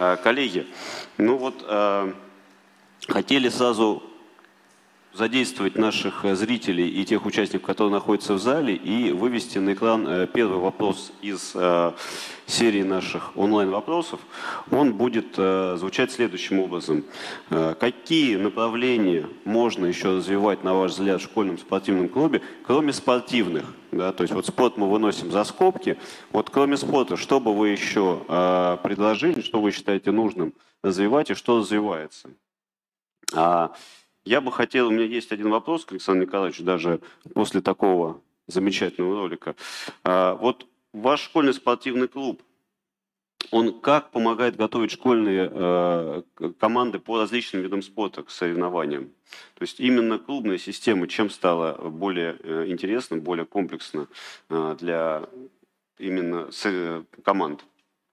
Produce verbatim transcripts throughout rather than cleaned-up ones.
Коллеги, ну вот хотели сразу задействовать наших зрителей и тех участников, которые находятся в зале, и вывести на экран первый вопрос из серии наших онлайн-вопросов. Он будет звучать следующим образом. Какие направления можно еще развивать, на ваш взгляд, в школьном спортивном клубе, кроме спортивных? Да, то есть вот спорт мы выносим за скобки. Вот кроме спорта, что бы вы еще э, предложили, что вы считаете нужным развивать и что развивается? А, я бы хотел, у меня есть один вопрос к Александру Николаевичу, даже после такого замечательного ролика. А, вот ваш школьный спортивный клуб, он как помогает готовить школьные э, команды по различным видам спорта к соревнованиям? То есть именно клубная система чем стала более э, интересна, более комплексна э, для именно с, э, команд?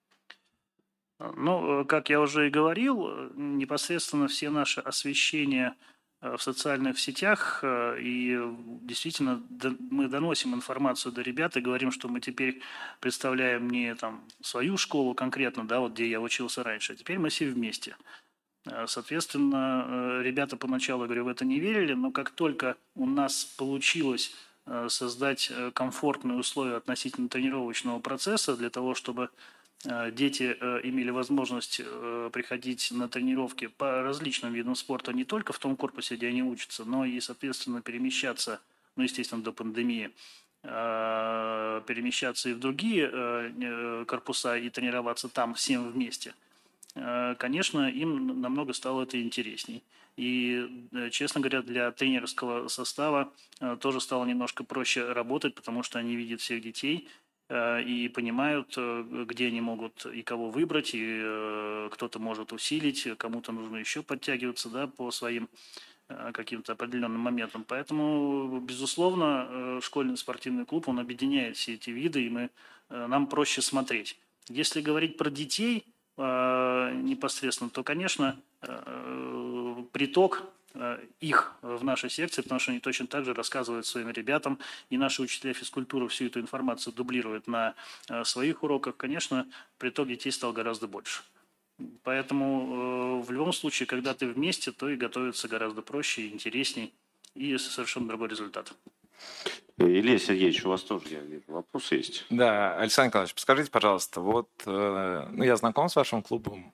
Ну, как я уже и говорил, непосредственно все наши освещения в социальных сетях, и действительно мы доносим информацию до ребят и говорим, что мы теперь представляем не там свою школу конкретно, да, вот где я учился раньше, а теперь мы все вместе. Соответственно, ребята поначалу, говорю, в это не верили, но как только у нас получилось создать комфортные условия относительно тренировочного процесса для того, чтобы дети имели возможность приходить на тренировки по различным видам спорта не только в том корпусе, где они учатся, но и, соответственно, перемещаться, ну, естественно, до пандемии, перемещаться и в другие корпуса и тренироваться там всем вместе. Конечно, им намного стало это интересней. И, честно говоря, для тренерского состава тоже стало немножко проще работать, потому что они видят всех детей и понимают, где они могут и кого выбрать, и кто-то может усилить, кому-то нужно еще подтягиваться, да, по своим каким-то определенным моментам. Поэтому, безусловно, школьный спортивный клуб, он объединяет все эти виды, и мы, нам проще смотреть. Если говорить про детей непосредственно, то, конечно, приток их в нашей секции, потому что они точно так же рассказывают своим ребятам, и наши учителя физкультуры всю эту информацию дублируют на своих уроках, конечно, приток детей стал гораздо больше. Поэтому в любом случае, когда ты вместе, то и готовиться гораздо проще, интересней, и совершенно другой результат. Илья Сергеевич, у вас тоже вопрос есть? Да, Александр Николаевич, подскажите, пожалуйста, вот ну, я знаком с вашим клубом,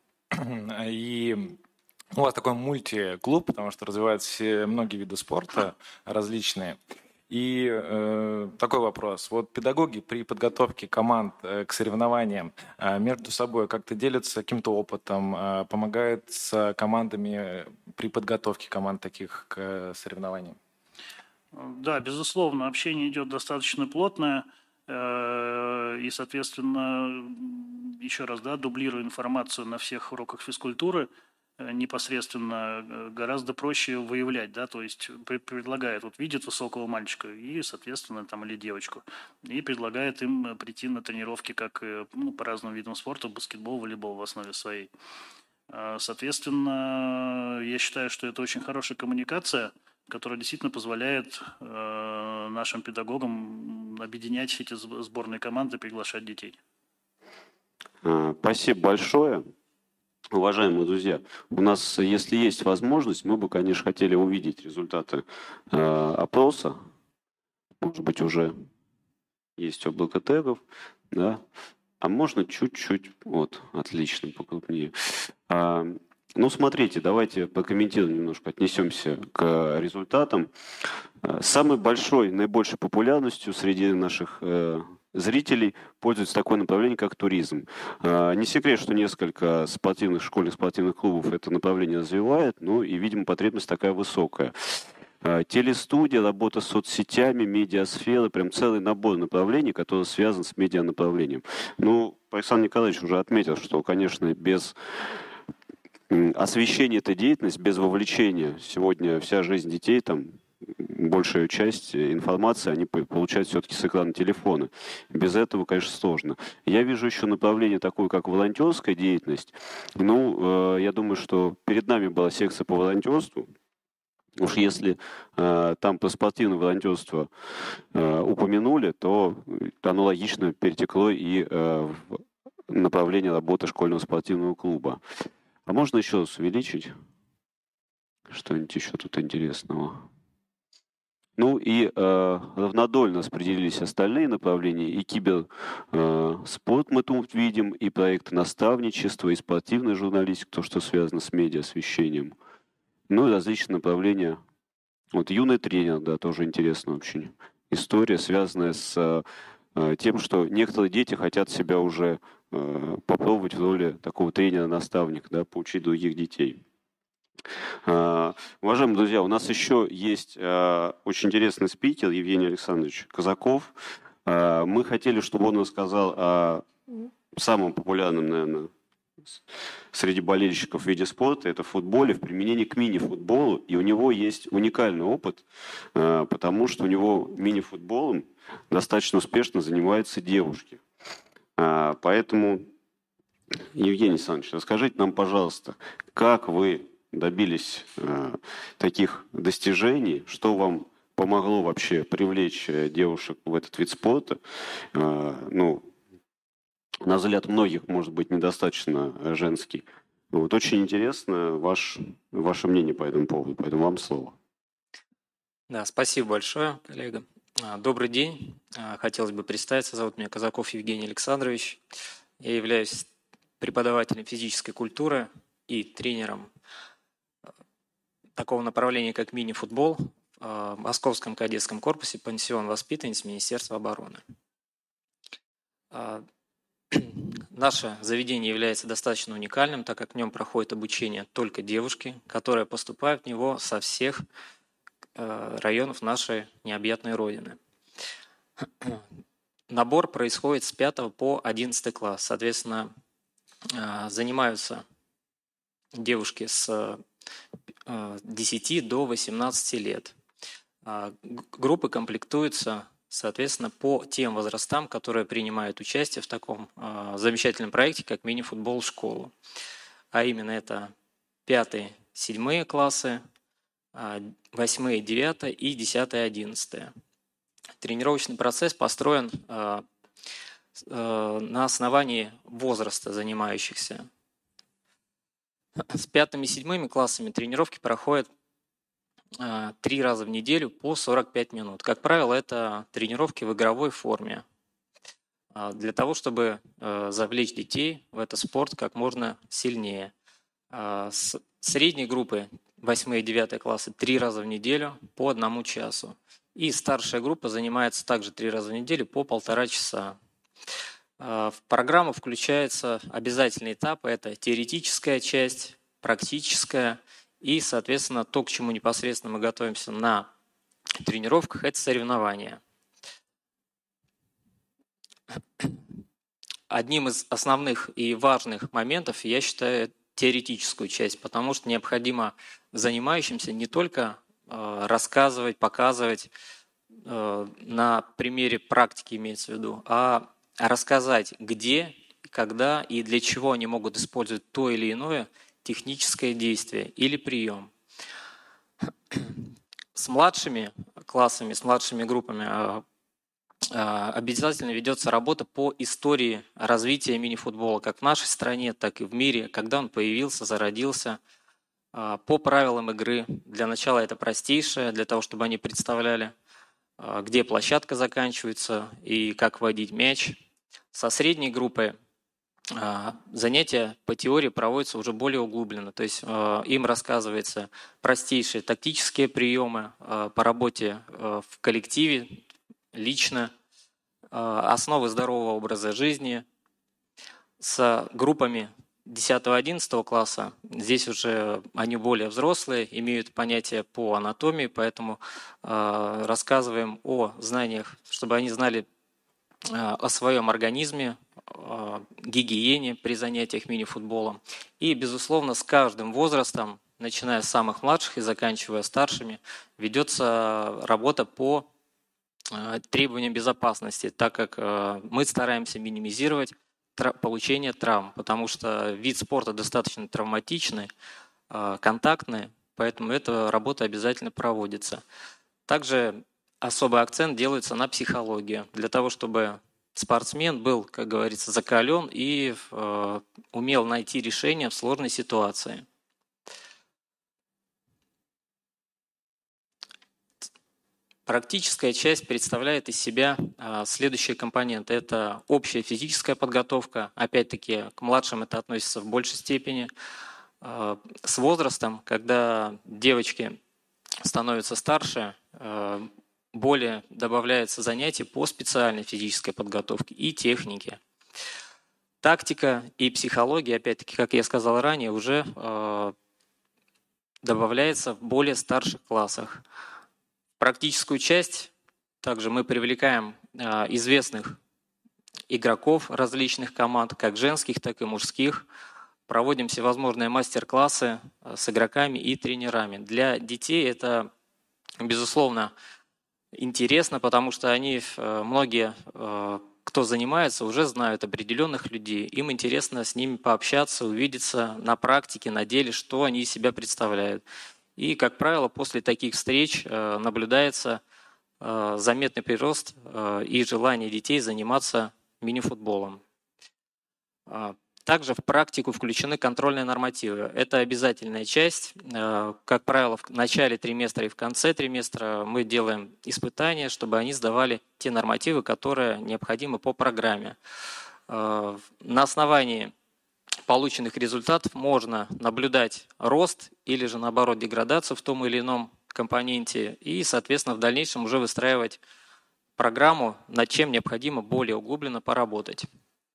и у вас такой мультиклуб, потому что развиваются все многие виды спорта различные. И э, такой вопрос. Вот педагоги при подготовке команд э, к соревнованиям э, между собой как-то делятся каким-то опытом, э, помогают с командами при подготовке команд таких к э, соревнованиям? Да, безусловно, общение идет достаточно плотное. Э, и, соответственно, еще раз, да, дублируя информацию на всех уроках физкультуры, непосредственно гораздо проще выявлять, да, то есть предлагает, вот видит высокого мальчика и, соответственно, там или девочку, и предлагает им прийти на тренировки как ну, по разным видам спорта, баскетбол, волейбол в основе своей. Соответственно, я считаю, что это очень хорошая коммуникация, которая действительно позволяет э, нашим педагогам объединять эти сборные команды, приглашать детей. Спасибо большое. Уважаемые друзья, у нас, если есть возможность, мы бы, конечно, хотели увидеть результаты э, опроса. Может быть, уже есть облако тегов, да. А можно чуть-чуть, вот, отлично, покрупнее. А, ну, смотрите, давайте прокомментируем немножко, отнесемся к результатам. Самой большой, наибольшей популярностью среди наших э, зрителей пользуется такое направление, как туризм. Не секрет, что несколько спортивных, школьных спортивных клубов это направление развивает, ну и, видимо, потребность такая высокая. Телестудия, работа с соцсетями, медиасфера, прям целый набор направлений, который связан с медианаправлением. Ну, Александр Николаевич уже отметил, что, конечно, без освещения этой деятельности, без вовлечения сегодня вся жизнь детей там, большую часть информации они получают все-таки с экрана телефона. Без этого, конечно, сложно. Я вижу еще направление такое, как волонтерская деятельность. Ну, я думаю, что перед нами была секция по волонтерству. Уж если э, там про спортивное волонтерство э, упомянули, то оно логично перетекло и э, в направление работы школьного спортивного клуба. А можно еще раз увеличить? Что-нибудь еще тут интересного? Ну и э, равнодольно распределились остальные направления. И киберспорт э, мы тут видим, и проекты наставничества, и спортивная журналистика, то, что связано с медиа-освещением. Ну и различные направления. Вот юный тренер, да, тоже интересная очень история, связанная с э, тем, что некоторые дети хотят себя уже э, попробовать в роли такого тренера-наставника, да, поучить других детей. Uh, уважаемые друзья, у нас еще есть uh, очень интересный спикер Евгений Александрович Казаков. Uh, мы хотели, чтобы он рассказал о самом популярном, наверное, среди болельщиков виде спорта, это футболе, в применении к мини-футболу. И у него есть уникальный опыт, uh, потому что у него мини-футболом достаточно успешно занимаются девушки. Uh, поэтому, Евгений Александрович, расскажите нам, пожалуйста, как вы добились э, таких достижений, что вам помогло вообще привлечь девушек в этот вид спорта? Э, ну, на взгляд многих, может быть, недостаточно женский. Вот очень интересно ваш, ваше мнение по этому поводу, поэтому вам слово. Да, спасибо большое, коллега. Добрый день. Хотелось бы представиться. Зовут меня Казаков Евгений Александрович. Я являюсь преподавателем физической культуры и тренером такого направления, как мини-футбол в Московском кадетском корпусе пансион воспитанниц Министерства обороны. Наше заведение является достаточно уникальным, так как в нем проходит обучение только девушки, которые поступают в него со всех районов нашей необъятной Родины. Набор происходит с пятого по одиннадцатый класс. Соответственно, занимаются девушки с десяти до восемнадцати лет. Группы комплектуются, соответственно, по тем возрастам, которые принимают участие в таком замечательном проекте, как мини-футбол в школу. А именно это пятые, седьмые классы, восьмые, девятые и десятые, одиннадцатые. Тренировочный процесс построен на основании возраста занимающихся. С пятыми и седьмыми классами тренировки проходят э, три раза в неделю по сорок пять минут. Как правило, это тренировки в игровой форме. Э, для того, чтобы э, завлечь детей в этот спорт как можно сильнее. Э, с средней группы восьмые и девятые классы три раза в неделю по одному часу. И старшая группа занимается также три раза в неделю по полтора часа. В программу включаются обязательные этапы. Это теоретическая часть, практическая и, соответственно, то, к чему непосредственно мы готовимся на тренировках, это соревнования. Одним из основных и важных моментов я считаю теоретическую часть, потому что необходимо занимающимся не только рассказывать, показывать на примере практики, имеется в виду, а рассказать, где, когда и для чего они могут использовать то или иное техническое действие или прием. С младшими классами, с младшими группами обязательно ведется работа по истории развития мини-футбола как в нашей стране, так и в мире, когда он появился, зародился, по правилам игры. Для начала это простейшее, для того, чтобы они представляли, где площадка заканчивается и как водить мяч. Со средней группой занятия по теории проводятся уже более углубленно. То есть им рассказываются простейшие тактические приемы по работе в коллективе, лично, основы здорового образа жизни. С группами десятого-одиннадцатого класса здесь уже они более взрослые, имеют понятие по анатомии, поэтому рассказываем о знаниях, чтобы они знали о своем организме, гигиене при занятиях мини-футболом. И, безусловно, с каждым возрастом, начиная с самых младших и заканчивая старшими, ведется работа по требованиям безопасности, так как мы стараемся минимизировать получение травм, потому что вид спорта достаточно травматичный, контактный, поэтому эта работа обязательно проводится. Также особый акцент делается на психологию, для того, чтобы спортсмен был, как говорится, закален и э, умел найти решение в сложной ситуации. Практическая часть представляет из себя э, следующие компоненты. Это общая физическая подготовка. Опять-таки, к младшим это относится в большей степени. Э, с возрастом, когда девочки становятся старше, э, более добавляется занятий по специальной физической подготовке и технике. Тактика и психология, опять-таки, как я сказал ранее, уже э, добавляется в более старших классах. Практическую часть также мы привлекаем э, известных игроков различных команд, как женских, так и мужских. Проводим всевозможные мастер-классы с игроками и тренерами. Для детей это, безусловно, интересно, потому что они, многие, кто занимается, уже знают определенных людей. Им интересно с ними пообщаться, увидеться на практике, на деле, что они из себя представляют. И, как правило, после таких встреч наблюдается заметный прирост и желание детей заниматься мини-футболом. Также в практику включены контрольные нормативы. Это обязательная часть. Как правило, в начале триместра и в конце триместра мы делаем испытания, чтобы они сдавали те нормативы, которые необходимы по программе. На основании полученных результатов можно наблюдать рост или же, наоборот, деградацию в том или ином компоненте и, соответственно, в дальнейшем уже выстраивать программу, над чем необходимо более углубленно поработать.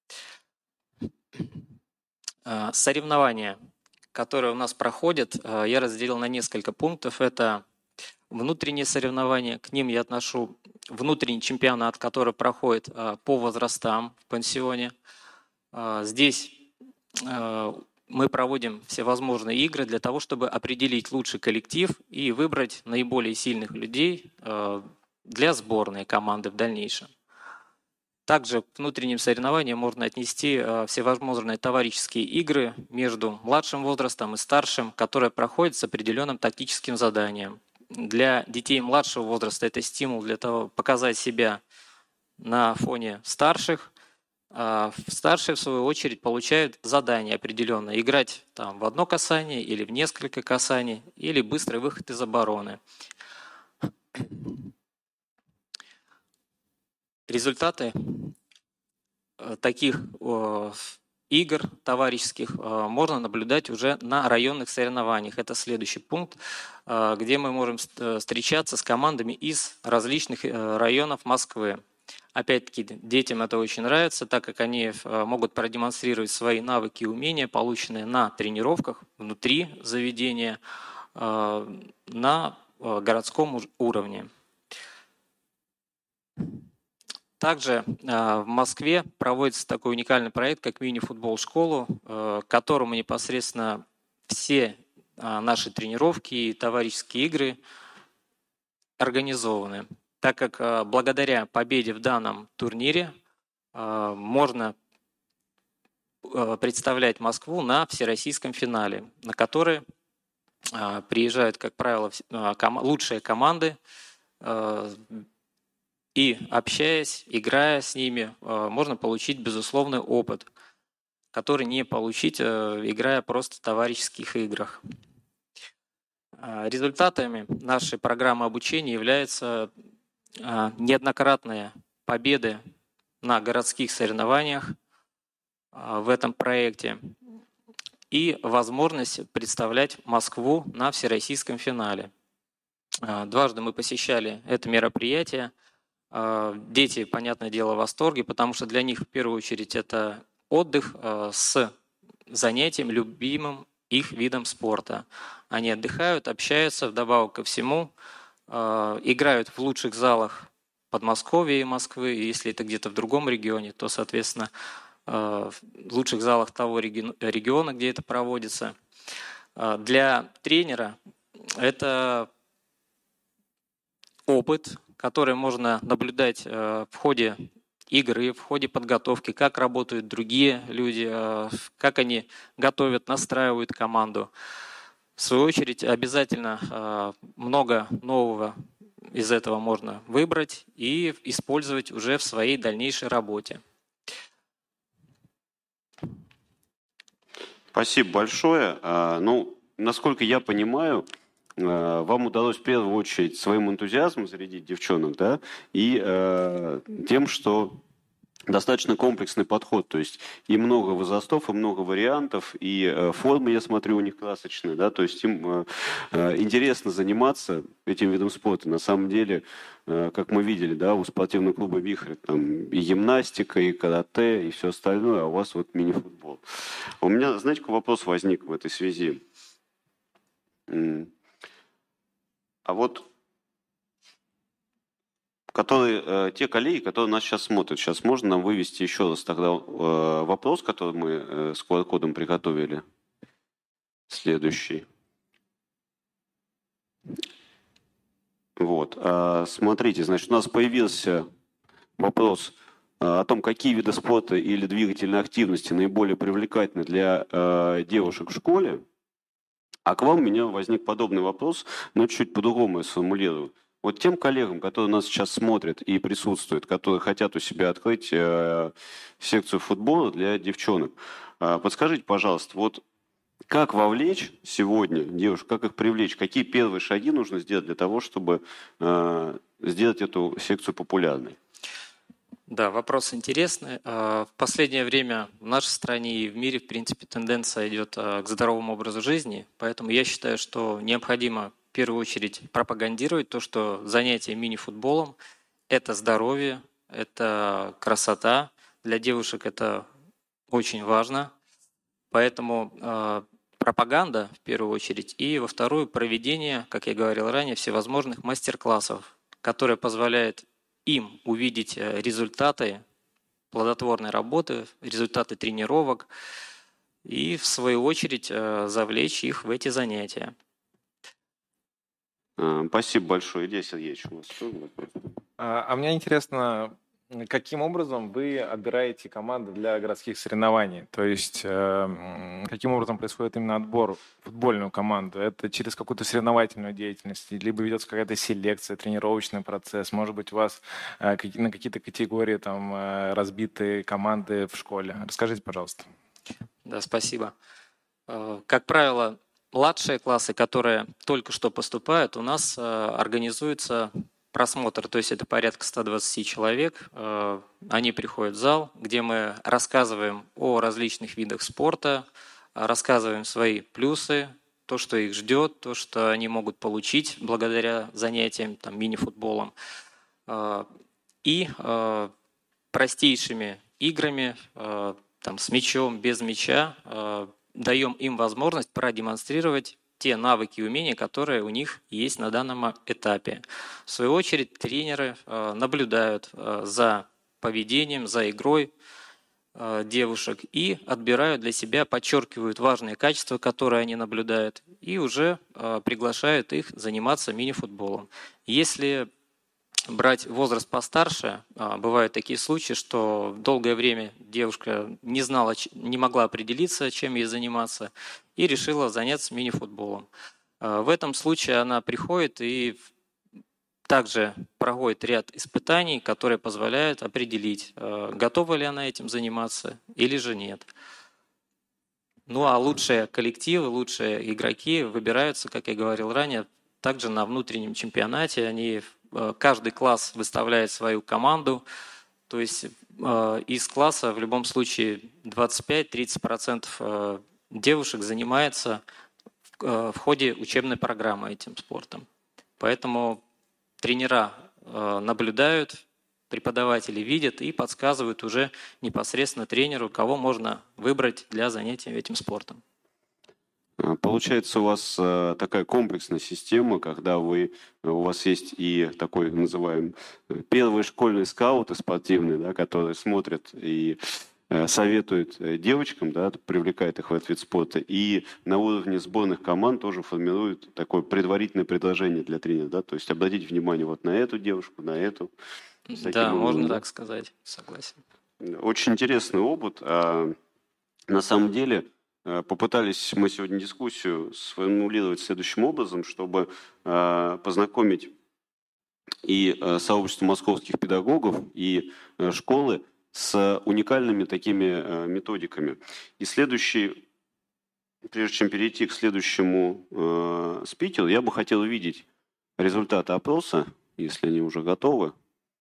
Соревнования, которые у нас проходят, я разделил на несколько пунктов. Это внутренние соревнования, к ним я отношу внутренний чемпионат, который проходит по возрастам в пансионе. Здесь мы проводим всевозможные игры для того, чтобы определить лучший коллектив и выбрать наиболее сильных людей для сборной команды в дальнейшем. Также к внутренним соревнованиям можно отнести всевозможные товарищеские игры между младшим возрастом и старшим, которые проходят с определенным тактическим заданием. Для детей младшего возраста это стимул для того, показать себя на фоне старших. А старшие, в свою очередь, получают задание определенное. Играть там, в одно касание или в несколько касаний, или быстрый выход из обороны. Результаты таких игр товарищеских можно наблюдать уже на районных соревнованиях. Это следующий пункт, где мы можем встречаться с командами из различных районов Москвы. Опять-таки, детям это очень нравится, так как они могут продемонстрировать свои навыки и умения, полученные на тренировках внутри заведения, на городском уровне. Также в Москве проводится такой уникальный проект, как мини-футбол-школу, к которому непосредственно все наши тренировки и товарищеские игры организованы. Так как благодаря победе в данном турнире можно представлять Москву на всероссийском финале, на который приезжают, как правило, лучшие команды, и общаясь, играя с ними, можно получить безусловный опыт, который не получить, играя просто в товарищеских играх. Результатами нашей программы обучения являются неоднократные победы на городских соревнованиях в этом проекте и возможность представлять Москву на всероссийском финале. Дважды мы посещали это мероприятие. Дети, понятное дело, в восторге, потому что для них в первую очередь это отдых с занятием, любимым их видом спорта. Они отдыхают, общаются, вдобавок ко всему, играют в лучших залах Подмосковья и Москвы. И если это где-то в другом регионе, то, соответственно, в лучших залах того региона, где это проводится. Для тренера это опыт, который можно наблюдать в ходе игры, в ходе подготовки, как работают другие люди, как они готовят, настраивают команду. В свою очередь, обязательно много нового из этого можно выбрать и использовать уже в своей дальнейшей работе. Спасибо большое. Ну, насколько я понимаю, вам удалось в первую очередь своим энтузиазмом зарядить девчонок, да, и тем, что достаточно комплексный подход, то есть и много возрастов, и много вариантов, и э, формы, я смотрю, у них красочные, да, то есть им э, э, интересно заниматься этим видом спорта. На самом деле, э, как мы видели, да, у спортивного клуба «Вихрь» там и гимнастика, и карате, и все остальное, а у вас вот мини-футбол. У меня, знаете, какой вопрос возник в этой связи? А вот которые, э, те коллеги, которые нас сейчас смотрят, сейчас можно нам вывести еще раз тогда э, вопрос, который мы э, с ку ар-кодом приготовили? Следующий. Вот. А, смотрите, значит, у нас появился вопрос о том, какие виды спорта или двигательной активности наиболее привлекательны для э, девушек в школе. А к вам у меня возник подобный вопрос, но чуть по-другому я сформулирую. Вот тем коллегам, которые нас сейчас смотрят и присутствуют, которые хотят у себя открыть э, секцию футбола для девчонок, э, подскажите, пожалуйста, вот как вовлечь сегодня девушек, как их привлечь, какие первые шаги нужно сделать для того, чтобы э, сделать эту секцию популярной? Да, вопрос интересный. В последнее время в нашей стране и в мире, в принципе, тенденция идет к здоровому образу жизни, поэтому я считаю, что необходимо в первую очередь пропагандировать то, что занятие мини-футболом – это здоровье, это красота. Для девушек это очень важно. Поэтому э, пропаганда в первую очередь и во вторую проведение, как я говорил ранее, всевозможных мастер-классов, которые позволяют им увидеть результаты плодотворной работы, результаты тренировок и в свою очередь завлечь их в эти занятия. Спасибо большое. Илья Сергеевич, у вас тоже вопрос? А, а мне интересно, каким образом вы отбираете команды для городских соревнований? То есть, э, каким образом происходит именно отбор в футбольную команду? Это через какую-то соревновательную деятельность? Либо ведется какая-то селекция, тренировочный процесс? Может быть, у вас э, на какие-то категории там э, разбиты команды в школе? Расскажите, пожалуйста. Да, спасибо. Как правило, младшие классы, которые только что поступают, у нас организуется просмотр, то есть это порядка ста двадцати человек. Они приходят в зал, где мы рассказываем о различных видах спорта, рассказываем свои плюсы, то, что их ждет, то, что они могут получить благодаря занятиям там, мини-футболом. И простейшими играми, там, с мячом, без мяча, даем им возможность продемонстрировать те навыки и умения, которые у них есть на данном этапе. В свою очередь тренеры наблюдают за поведением, за игрой девушек и отбирают для себя, подчеркивают важные качества, которые они наблюдают, и уже приглашают их заниматься мини-футболом. Если брать возраст постарше, бывают такие случаи, что долгое время девушка не знала, не могла определиться, чем ей заниматься, и решила заняться мини-футболом. В этом случае она приходит и также проходит ряд испытаний, которые позволяют определить, готова ли она этим заниматься или же нет. Ну а лучшие коллективы, лучшие игроки выбираются, как я говорил ранее, также на внутреннем чемпионате. Они Каждый класс выставляет свою команду, то есть э, из класса в любом случае двадцать пять - тридцать процентов э, девушек занимается в, э, в ходе учебной программы этим спортом. Поэтому тренера э, наблюдают, преподаватели видят и подсказывают уже непосредственно тренеру, кого можно выбрать для занятия этим спортом. Получается, у вас э, такая комплексная система, когда вы, у вас есть и такой, называем, первые школьные скауты спортивные, да, которые смотрят и э, советуют девочкам, да, привлекают их в этот вид спорта, и на уровне сборных команд тоже формируют такое предварительное предложение для тренера, да, то есть обратите внимание вот на эту девушку, на эту. Да, можно так сказать, согласен. Очень интересный опыт. А на самом деле попытались мы сегодня дискуссию сформулировать следующим образом, чтобы познакомить и сообщество московских педагогов, и школы с уникальными такими методиками. И следующий, прежде чем перейти к следующему э, спикеру, я бы хотел увидеть результаты опроса, если они уже готовы.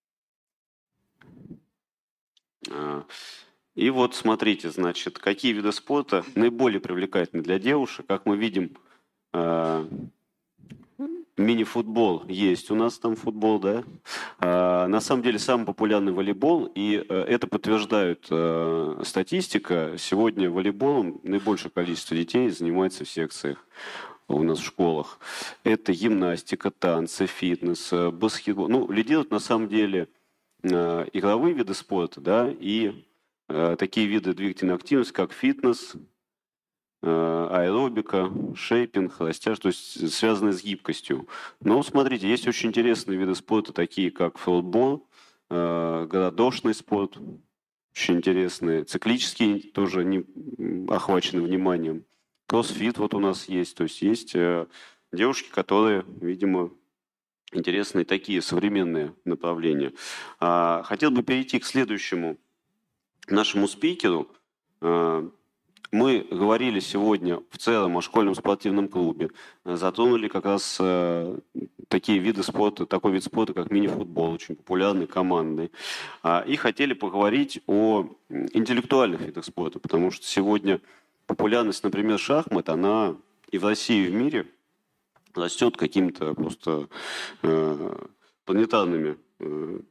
И вот смотрите, значит, какие виды спорта наиболее привлекательны для девушек. Как мы видим, э, мини-футбол есть у нас там футбол, да. Э, на самом деле самый популярный волейбол, и э, это подтверждает э, статистика. Сегодня волейболом наибольшее количество детей занимается в секциях у нас в школах. Это гимнастика, танцы, фитнес, баскетбол. Ну, лидируют на самом деле э, игровые виды спорта, да, и э, такие виды двигательной активности, как фитнес, аэробика, шейпинг, холостяж, то есть связанные с гибкостью. Но смотрите, есть очень интересные виды спорта, такие как футбол, городошный спорт, очень интересные, циклические тоже не охвачены вниманием. Кроссфит вот у нас есть, то есть есть девушки, которые, видимо, интересные такие современные направления. Хотел бы перейти к следующему нашему спикеру. Мы говорили сегодня в целом о школьном спортивном клубе, затронули как раз э, такие виды спорта, такой вид спорта, как мини-футбол, очень популярный, командный. А, и хотели поговорить о интеллектуальных видах спорта, потому что сегодня популярность, например, шахмат, она и в России, и в мире растет какими-то просто э, планетарными э,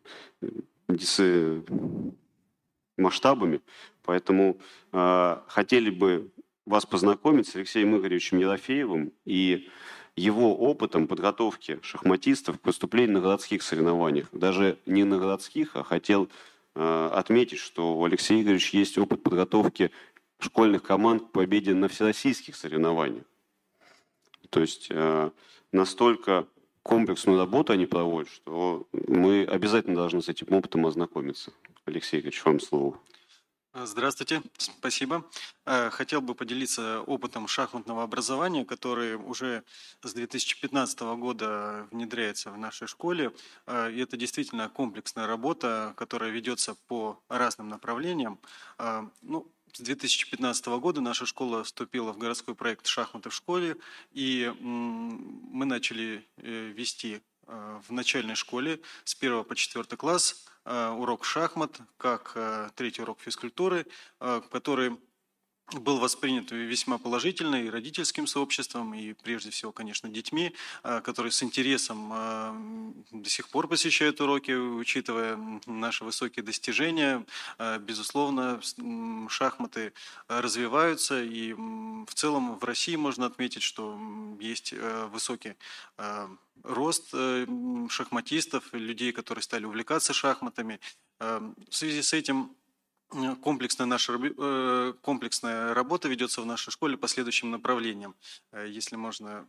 масштабами. Поэтому э, хотели бы вас познакомить с Алексеем Игоревичем Ерофеевым и его опытом подготовки шахматистов к выступлению на городских соревнованиях. Даже не на городских, а хотел э, отметить, что у Алексея Игоревича есть опыт подготовки школьных команд к победе на всероссийских соревнованиях. То есть э, настолько комплексную работу они проводят, что мы обязательно должны с этим опытом ознакомиться. Алексей Игоревич, вам слово. Здравствуйте, спасибо. Хотел бы поделиться опытом шахматного образования, который уже с две тысячи пятнадцатого года внедряется в нашей школе. И это действительно комплексная работа, которая ведется по разным направлениям. Ну, с две тысячи пятнадцатого года наша школа вступила в городской проект «Шахматы в школе», и мы начали вести в начальной школе с первого по четвёртый класс урок шахмат, как третий урок физкультуры, который был воспринят весьма положительно и родительским сообществом, и прежде всего, конечно, детьми, которые с интересом до сих пор посещают уроки, учитывая наши высокие достижения. Безусловно, шахматы развиваются, и в целом в России можно отметить, что есть высокий рост шахматистов, людей, которые стали увлекаться шахматами. В связи с этим Комплексная, наша, комплексная работа ведется в нашей школе по следующим направлениям. Если можно...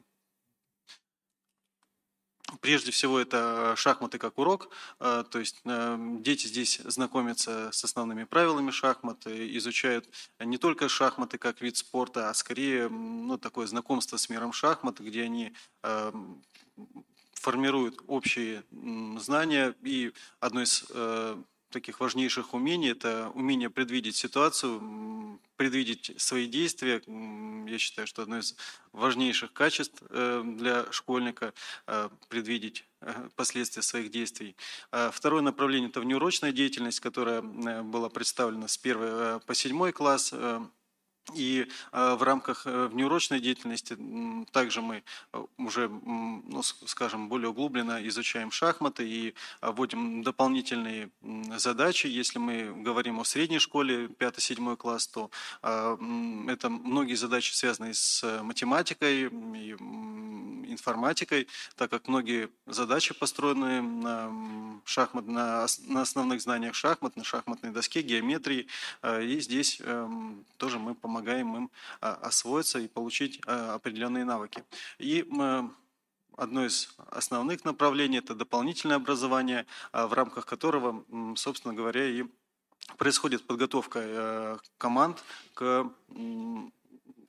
Прежде всего, это шахматы как урок, то есть дети здесь знакомятся с основными правилами шахмат, изучают не только шахматы как вид спорта, а скорее ну, такое знакомство с миром шахмат, где они формируют общие знания, и одно из таких важнейших умений – это умение предвидеть ситуацию, предвидеть свои действия. Я считаю, что одно из важнейших качеств для школьника – предвидеть последствия своих действий. Второе направление – это внеурочная деятельность, которая была представлена с первого по седьмой класс. И в рамках внеурочной деятельности также мы уже, ну, скажем, более углубленно изучаем шахматы и вводим дополнительные задачи. Если мы говорим о средней школе, пятый-седьмой класс, то это многие задачи, связанные с математикой и информатикой, так как многие задачи построены на, шахмат, на, на основных знаниях шахмат, на шахматной доске, геометрии. И здесь тоже мы помогаем помогаем им освоиться и получить определенные навыки. И одно из основных направлений – это дополнительное образование, в рамках которого, собственно говоря, и происходит подготовка команд к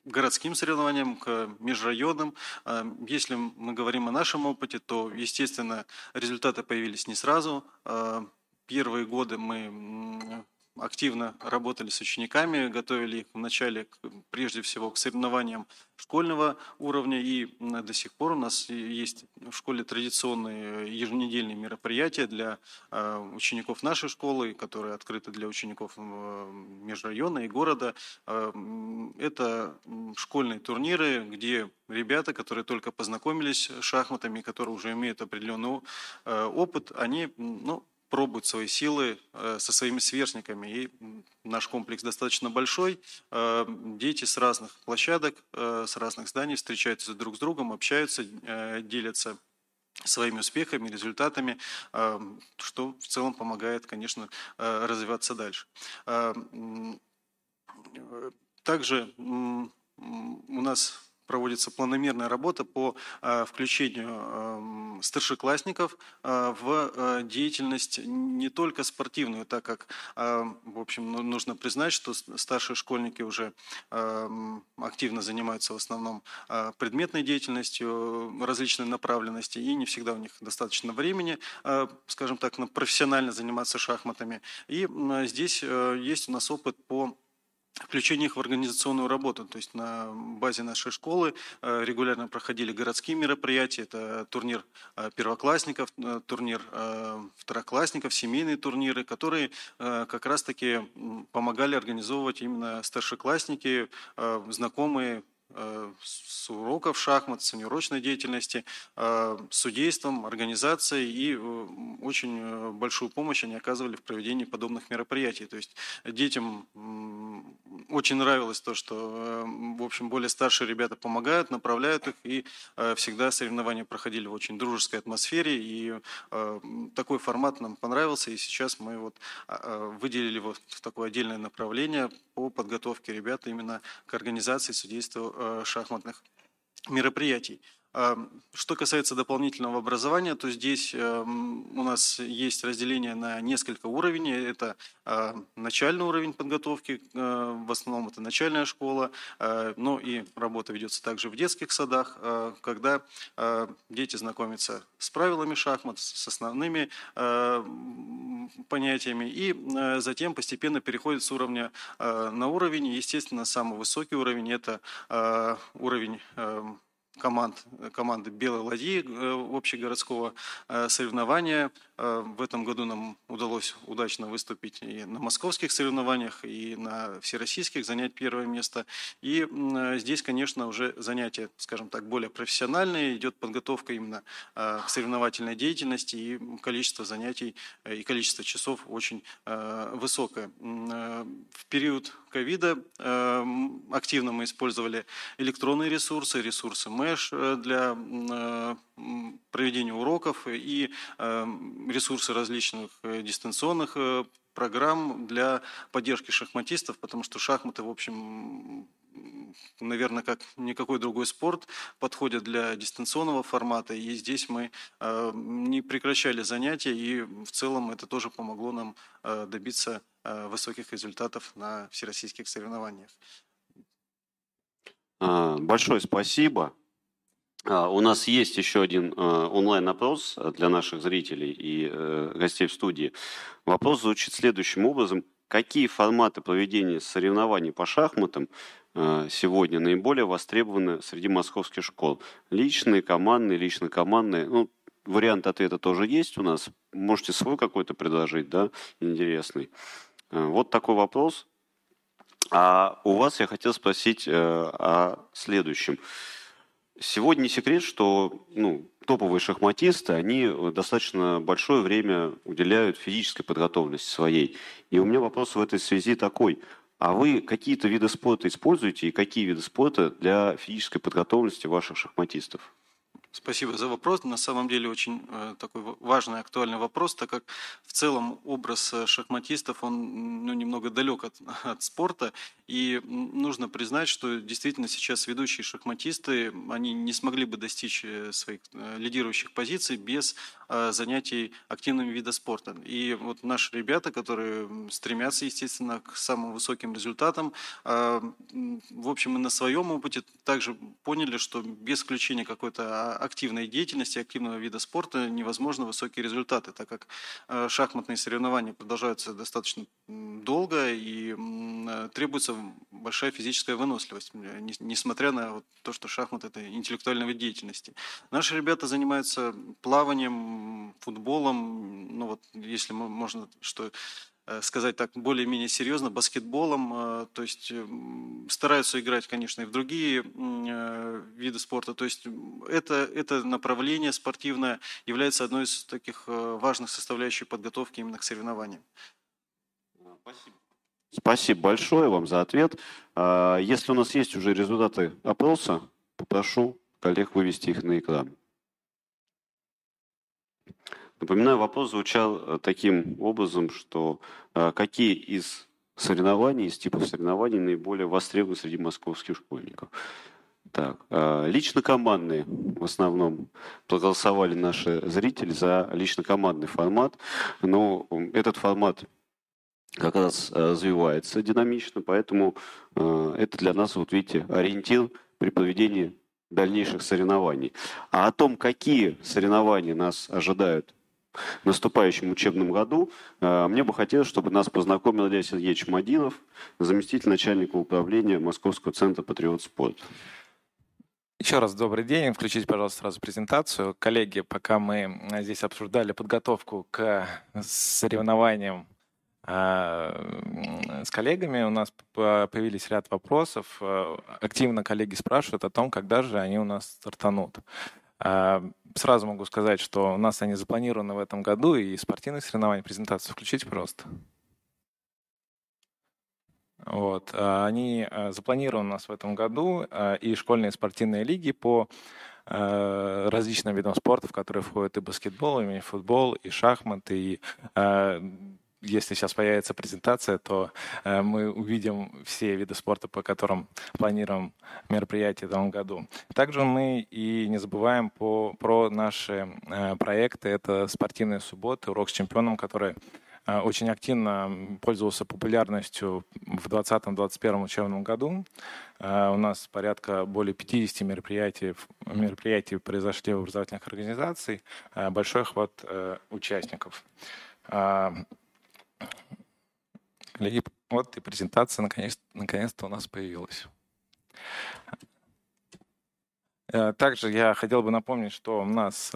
городским соревнованиям, к межрайонным. Если мы говорим о нашем опыте, то, естественно, результаты появились не сразу. Первые годы мы активно работали с учениками, готовили их вначале, прежде всего, к соревнованиям школьного уровня, и до сих пор у нас есть в школе традиционные еженедельные мероприятия для учеников нашей школы, которые открыты для учеников межрайона и города. Это школьные турниры, где ребята, которые только познакомились с шахматами, которые уже имеют определенный опыт, они, ну, пробуют свои силы со своими сверстниками. И наш комплекс достаточно большой. Дети с разных площадок, с разных зданий встречаются друг с другом, общаются, делятся своими успехами, результатами, что в целом помогает, конечно, развиваться дальше. Также у нас проводится планомерная работа по э, включению э, старшеклассников э, в э, деятельность не только спортивную, так как, э, в общем, ну, нужно признать, что старшие школьники уже э, активно занимаются в основном э, предметной деятельностью, различной направленности, и не всегда у них достаточно времени, э, скажем так, на профессионально заниматься шахматами. И э, здесь э, есть у нас опыт по включение их в организационную работу. То есть на базе нашей школы регулярно проходили городские мероприятия. Это турнир первоклассников, турнир второклассников, семейные турниры, которые как раз-таки помогали организовывать именно старшеклассники, знакомые с уроков шахмат, с неурочной деятельности, судейством, организацией, и очень большую помощь они оказывали в проведении подобных мероприятий. То есть детям очень нравилось то, что, в общем, более старшие ребята помогают, направляют их, и всегда соревнования проходили в очень дружеской атмосфере, и такой формат нам понравился, и сейчас мы вот выделили вот такое отдельное направление по подготовке ребят именно к организации судейства шахматных мероприятий. Что касается дополнительного образования, то здесь у нас есть разделение на несколько уровней. Это начальный уровень подготовки, в основном это начальная школа, но и работа ведется также в детских садах, когда дети знакомятся с правилами шахмат, с основными понятиями, и затем постепенно переходят с уровня на уровень. Естественно, самый высокий уровень – это уровень команд, команды «Белой ладьи» общегородского соревнования. В этом году нам удалось удачно выступить и на московских соревнованиях, и на всероссийских, занять первое место. И здесь, конечно, уже занятия, скажем так, более профессиональные, идет подготовка именно к соревновательной деятельности, и количество занятий и количество часов очень высокое. В период ковида активно мы использовали электронные ресурсы, ресурсы Мэш для проведения уроков и ресурсы различных дистанционных программ для поддержки шахматистов, потому что шахматы, в общем, наверное, как никакой другой спорт, подходят для дистанционного формата, и здесь мы не прекращали занятия, и в целом это тоже помогло нам добиться высоких результатов на всероссийских соревнованиях. Большое спасибо. У нас есть еще один онлайн-опрос для наших зрителей и гостей в студии. Вопрос звучит следующим образом. Какие форматы проведения соревнований по шахматам сегодня наиболее востребованы среди московских школ? Личные, командные, лично-командные? Ну, вариант ответа тоже есть у нас. Можете свой какой-то предложить, да, интересный. Вот такой вопрос. А у вас я хотел спросить о следующем. Сегодня не секрет, что ну, топовые шахматисты, они достаточно большое время уделяют физической подготовленности своей. И у меня вопрос в этой связи такой. А вы какие-то виды спорта используете, и какие виды спорта для физической подготовленности ваших шахматистов? Спасибо за вопрос. На самом деле очень э, такой важный, актуальный вопрос, так как в целом образ шахматистов, он ну, немного далек от, от спорта. И нужно признать, что действительно сейчас ведущие шахматисты, они не смогли бы достичь своих э, лидирующих позиций без э, занятий активными видами спорта. И вот наши ребята, которые стремятся, естественно, к самым высоким результатам, э, в общем, и на своем опыте также поняли, что без включения какой-то активной деятельности, активного вида спорта невозможны высокие результаты, так как шахматные соревнования продолжаются достаточно долго и требуется большая физическая выносливость, несмотря на вот то, что шахмат – это интеллектуальный вид деятельности. Наши ребята занимаются плаванием, футболом, ну вот если можно что сказать так более-менее серьезно, баскетболом, то есть стараются играть, конечно, и в другие виды спорта. То есть это, это направление спортивное является одной из таких важных составляющих подготовки именно к соревнованиям. Спасибо. Спасибо большое вам за ответ. Если у нас есть уже результаты опроса, попрошу коллег вывести их на экран. Напоминаю, вопрос звучал таким образом, что э, какие из соревнований, из типов соревнований наиболее востребованы среди московских школьников. Так, э, лично-командные в основном проголосовали наши зрители за лично-командный формат, но этот формат как раз развивается динамично, поэтому э, это для нас, вот видите, ориентир при проведении дальнейших соревнований. А о том, какие соревнования нас ожидают в наступающем учебном году, мне бы хотелось, чтобы нас познакомил Илья Сергеевич Мадинов, заместитель начальника управления Московского центра «Патриот Спорт». Еще раз добрый день. Включите, пожалуйста, сразу презентацию. Коллеги, пока мы здесь обсуждали подготовку к соревнованиям с коллегами, у нас появились ряд вопросов. Активно коллеги спрашивают о том, когда же они у нас стартанут. Сразу могу сказать, что у нас они запланированы в этом году, и спортивные соревнования, презентацию включите, пожалуйста. Вот. Они запланированы у нас в этом году, и школьные спортивные лиги по различным видам спорта, в которые входят и баскетбол, и мини-футбол, и шахматы, и если сейчас появится презентация, то э, мы увидим все виды спорта, по которым планируем мероприятия в этом году. Также мы и не забываем по, про наши э, проекты. Это спортивные субботы, урок с чемпионом, который э, очень активно пользовался популярностью в двадцатом — двадцать первом учебном году. Э, у нас порядка более пятидесяти мероприятий, мероприятий произошли в образовательных организациях. Э, большой охват э, участников. Э, Коллеги, вот и презентация наконец, наконец-то у нас появилась. Также я хотел бы напомнить, что у нас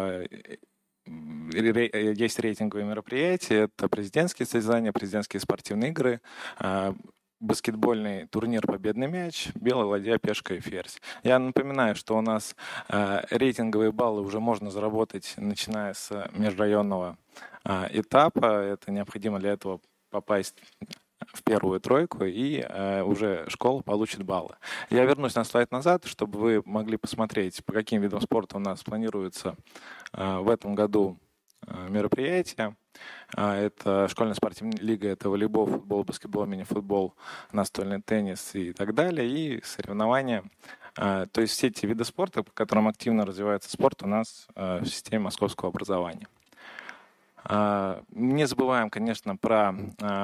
есть рейтинговые мероприятия. Это президентские состязания, президентские спортивные игры, баскетбольный турнир «Победный мяч», «Белая ладья», «Пешка» и «Ферзь». Я напоминаю, что у нас рейтинговые баллы уже можно заработать, начиная с межрайонного этапа. Это необходимо для этого попасть в первую тройку, и э, уже школа получит баллы. Я вернусь на слайд назад, чтобы вы могли посмотреть, по каким видам спорта у нас планируется э, в этом году э, мероприятия. Э, это школьная спортивная лига, это волейбол, футбол, баскетбол, мини-футбол, настольный теннис и так далее, и соревнования. Э, то есть все эти виды спорта, по которым активно развивается спорт у нас э, в системе московского образования. Не забываем, конечно, про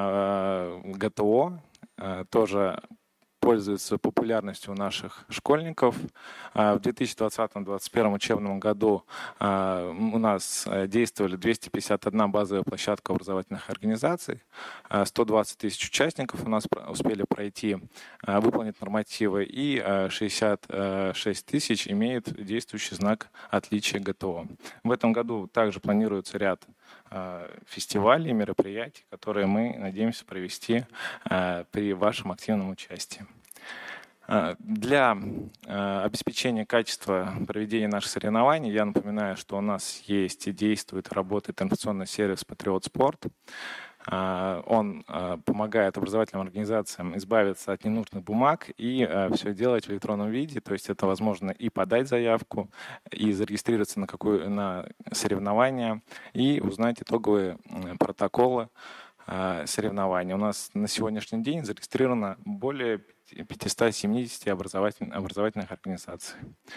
ГТО, тоже пользуется популярностью у наших школьников. В две тысячи двадцатом — две тысячи двадцать первом учебном году у нас действовали двести пятьдесят одна базовая площадка образовательных организаций, сто двадцать тысяч участников у нас успели пройти, выполнить нормативы, и шестьдесят шесть тысяч имеют действующий знак отличия ГТО. В этом году также планируется ряд фестивалей, мероприятий, которые мы надеемся провести при вашем активном участии. Для обеспечения качества проведения наших соревнований я напоминаю, что у нас есть и действует, работает информационный сервис «Патриот Спорт». Он помогает образовательным организациям избавиться от ненужных бумаг и все делать в электронном виде. То есть это возможно и подать заявку, и зарегистрироваться на, какую, на соревнования, и узнать итоговые протоколы соревнований. У нас на сегодняшний день зарегистрировано более пятьсот семьдесят образовательных, образовательных организаций.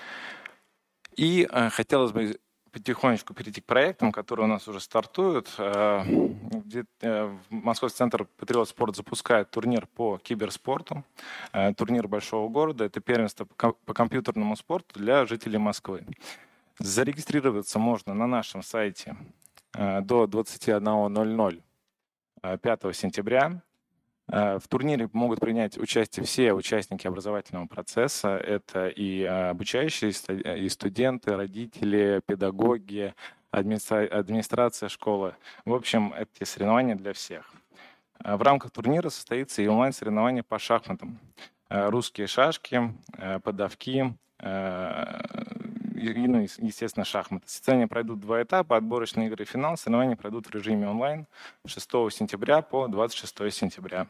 И хотелось бы потихонечку перейти к проектам, которые у нас уже стартуют. Московский центр «Патриот Спорт» запускает турнир по киберспорту. Турнир большого города. Это первенство по компьютерному спорту для жителей Москвы. Зарегистрироваться можно на нашем сайте до двадцати одного ноль-ноль пятого сентября. В турнире могут принять участие все участники образовательного процесса. Это и обучающиеся, и студенты, родители, педагоги, администра... администрация школы. В общем, эти соревнования для всех. В рамках турнира состоится и онлайн-соревнование по шахматам. Русские шашки, подавки, и, ну, естественно, шахматы. Соревнования пройдут два этапа: отборочные игры и финал. Соревнования пройдут в режиме онлайн с шестого сентября по двадцать шестое сентября.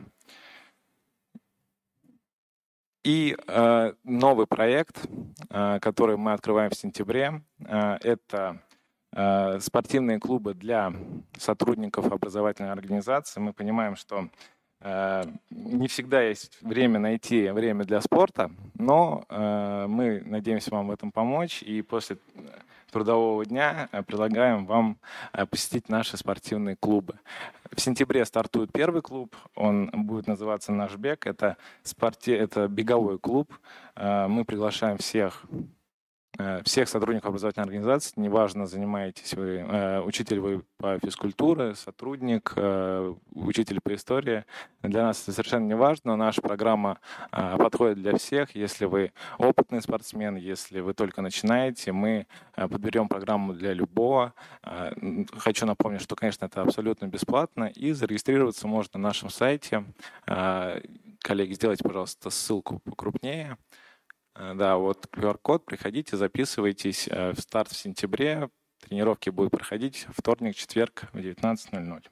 И э, новый проект, э, который мы открываем в сентябре, э, это э, спортивные клубы для сотрудников образовательной организации. Мы понимаем, что не всегда есть время найти время для спорта, но э, мы надеемся вам в этом помочь, и после трудового дня предлагаем вам посетить наши спортивные клубы. В сентябре стартует первый клуб, он будет называться «Наш бег». Это, спорти... Это беговой клуб. Э, мы приглашаем всех всех сотрудников образовательной организации, неважно, занимаетесь вы, э, учитель вы по физкультуре, сотрудник, э, учитель по истории. Для нас это совершенно не важно. Наша программа э, подходит для всех. Если вы опытный спортсмен, если вы только начинаете, мы э, подберем программу для любого. Э, хочу напомнить, что, конечно, это абсолютно бесплатно, и зарегистрироваться можно на нашем сайте. Э, коллеги, сделайте, пожалуйста, ссылку покрупнее. Да, вот ку ар код, приходите, записывайтесь. В старт в сентябре, тренировки будут проходить вторник, четверг в девятнадцать ноль ноль.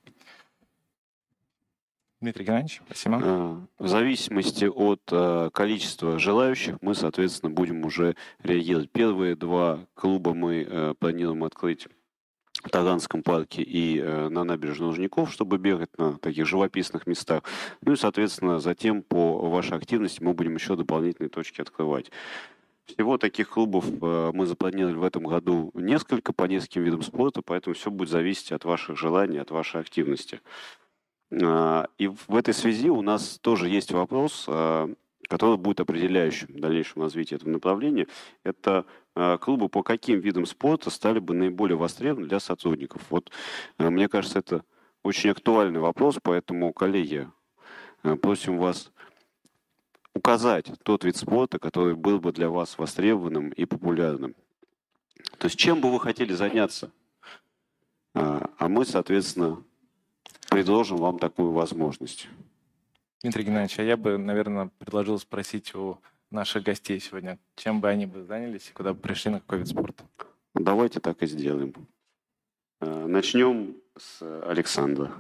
Дмитрий Геннадьевич, спасибо. В зависимости от количества желающих мы, соответственно, будем уже реагировать. Первые два клуба мы планируем открыть в Таганском парке и э, на набережной Лужников, чтобы бегать на таких живописных местах. Ну и, соответственно, затем по вашей активности мы будем еще дополнительные точки открывать. Всего таких клубов э, мы запланировали в этом году несколько по нескольким видам спорта, поэтому все будет зависеть от ваших желаний, от вашей активности. Э, и в этой связи у нас тоже есть вопрос, э, который будет определяющим в дальнейшем развитии этого направления. Это э, клубы по каким видам спорта стали бы наиболее востребованы для сотрудников. Вот, э, мне кажется, это очень актуальный вопрос, поэтому, коллеги, э, просим вас указать тот вид спорта, который был бы для вас востребованным и популярным. То есть чем бы вы хотели заняться? Э, а мы, соответственно, предложим вам такую возможность. Дмитрий Геннадьевич, а я бы, наверное, предложил спросить у наших гостей сегодня, чем бы они бы занялись и куда бы пришли, на какой вид спорта. Давайте так и сделаем. Начнем с Александра.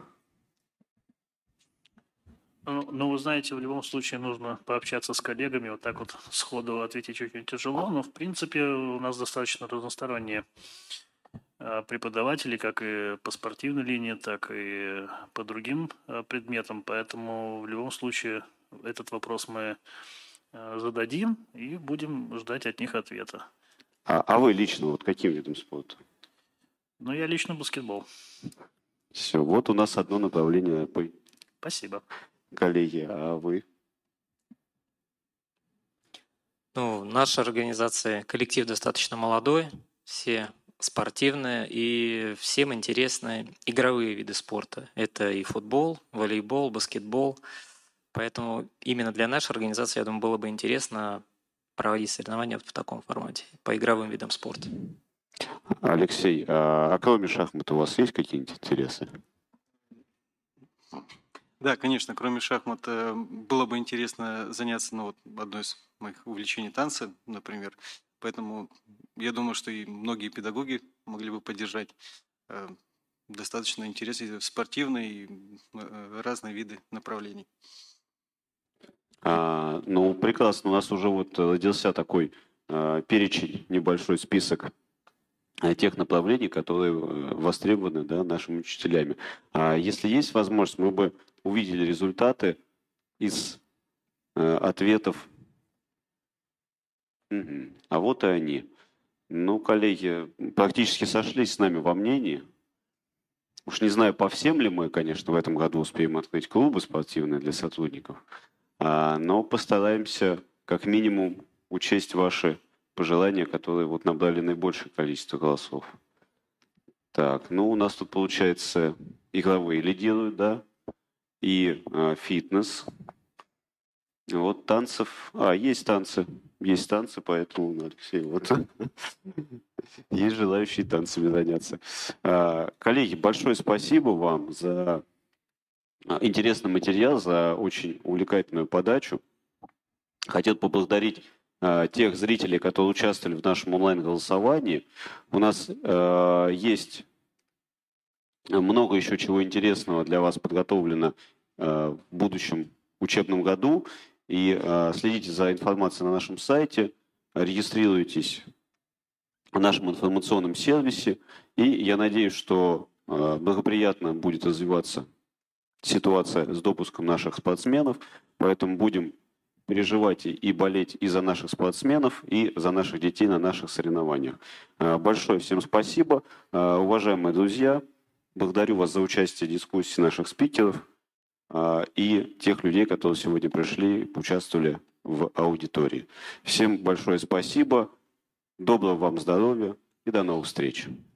Ну, ну, вы знаете, в любом случае нужно пообщаться с коллегами. Вот так вот сходу ответить очень тяжело, но в принципе у нас достаточно разносторонние преподаватели, как и по спортивной линии, так и по другим предметам. Поэтому в любом случае этот вопрос мы зададим и будем ждать от них ответа. А, а вы лично вот каким видом спорта? Ну, я лично баскетбол. Все, вот у нас одно направление. Спасибо. Коллеги, а вы? Ну, наша организация, коллектив достаточно молодой, все спортивные, и всем интересны игровые виды спорта. Это и футбол, волейбол, баскетбол. Поэтому именно для нашей организации, я думаю, было бы интересно проводить соревнования в таком формате, по игровым видам спорта. Алексей, а, а кроме шахмат у вас есть какие-нибудь интересы? Да, конечно, кроме шахмат было бы интересно заняться, ну, вот одной из моих увлечений — танцы, например. Поэтому я думаю, что и многие педагоги могли бы поддержать достаточно интересные, спортивные, э, разные виды направлений. А, ну, прекрасно. У нас уже вот родился такой а, перечень, небольшой список а, тех направлений, которые э, востребованы, да, нашими учителями. А если есть возможность, мы бы увидели результаты из э, ответов. Мгм. А вот и они. Ну, коллеги, практически сошлись с нами во мнении. Уж не знаю, по всем ли мы, конечно, в этом году успеем открыть клубы спортивные для сотрудников, а, но постараемся как минимум учесть ваши пожелания, которые вот набрали наибольшее количество голосов. Так, ну у нас тут получается игровые лидируют, да, и а, фитнес. Вот танцев, а, есть танцы, есть танцы, поэтому, ну, Алексей, вот, есть желающие танцами заняться. А, коллеги, большое спасибо вам за а, интересный материал, за очень увлекательную подачу. Хотел поблагодарить а, тех зрителей, которые участвовали в нашем онлайн-голосовании. У нас а, есть много еще чего интересного для вас подготовлено а, в будущем учебном году. И а, следите за информацией на нашем сайте, регистрируйтесь в нашем информационном сервисе. И я надеюсь, что а, благоприятно будет развиваться ситуация с допуском наших спортсменов. Поэтому будем переживать и болеть и за наших спортсменов, и за наших детей на наших соревнованиях. А, большое всем спасибо. А, уважаемые друзья, благодарю вас за участие в дискуссии наших спикеров и тех людей, которые сегодня пришли, участвовали в аудитории. Всем большое спасибо, доброго вам здоровья и до новых встреч.